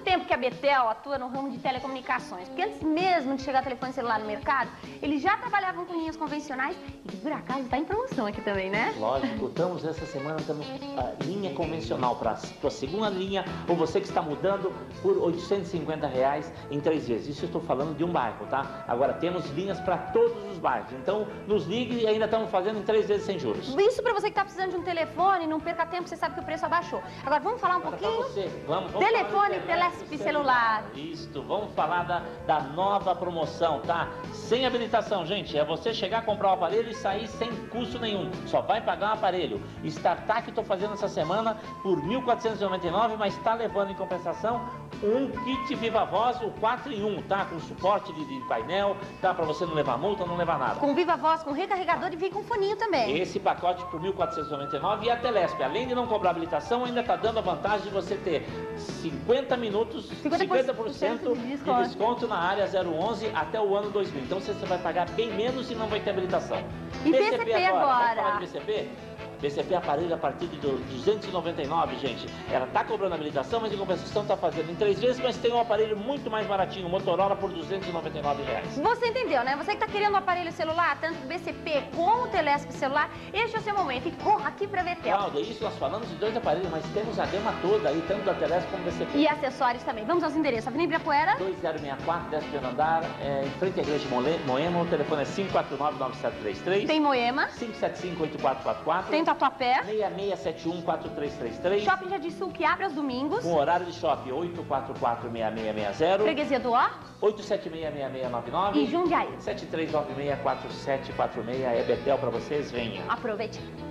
tempo que a Betel atua no ramo de telecomunicações, porque antes mesmo de chegar telefone celular no mercado, eles já trabalhavam com linhas convencionais e que por acaso está em promoção aqui também, né? Lógico, estamos essa semana, estamos a linha convencional para a sua segunda linha, ou você que está mudando por R$ 850 em 3 vezes. Isso eu estou falando de um bairro, tá? Agora temos linhas para todos os bairros, então nos ligue e ainda estamos fazendo em 3 vezes sem juros. Isso para você que está precisando de um telefone, não perca tempo, você sabe que o preço abaixou. Agora vamos falar um pouquinho? Vamos Telefone Telesp celular. Isso, vamos falar da nova promoção, tá? Sem habilitação, gente. É você chegar, comprar o aparelho e sair sem custo nenhum. Só vai pagar um aparelho. Startup que estou fazendo essa semana por R$ 1.499, mas está levando em compensação um kit Viva Voz, o 4 em 1, tá? Com suporte de painel, tá? Para você não levar multa, não levar nada. Com Viva Voz, com recarregador e vem com foninho também. Esse pacote por R$ 1.499 e a Telesp, além de não cobrar habilitação, ainda está dando a vantagem de você ter 50 minutos, 50% de desconto na área 011 até o ano 2000. Então você vai pagar bem menos e não vai ter habilitação. E BCP agora? Vamos falar de BCP? BCP aparelho a partir de 299, gente. Ela tá cobrando habilitação, mas em compensação tá fazendo em 3 vezes, mas tem um aparelho muito mais baratinho, o Motorola por R$ 299. Você entendeu, né? Você que tá querendo um aparelho celular, tanto BCP como o Telesp celular, este é o seu momento. E corra aqui pra Betel. Cláudia, isso nós falamos de 2 aparelhos, mas temos a gama toda aí, tanto da Telesp como do BCP. E acessórios também. Vamos aos endereços. Avenida Ibirapuera 2064, 10º andar, em frente à igreja de Moema. O telefone é 549-9733. Tem Moema. 575-8444. Tem Tatuapé. 6671-4333. Shopping Jardim Sul, que abre aos domingos. Com horário de shopping 844-6660. Freguesia do Ó. 876-6699. E Jundiaí. 7396-4746. É Betel pra vocês, venha. Aproveite.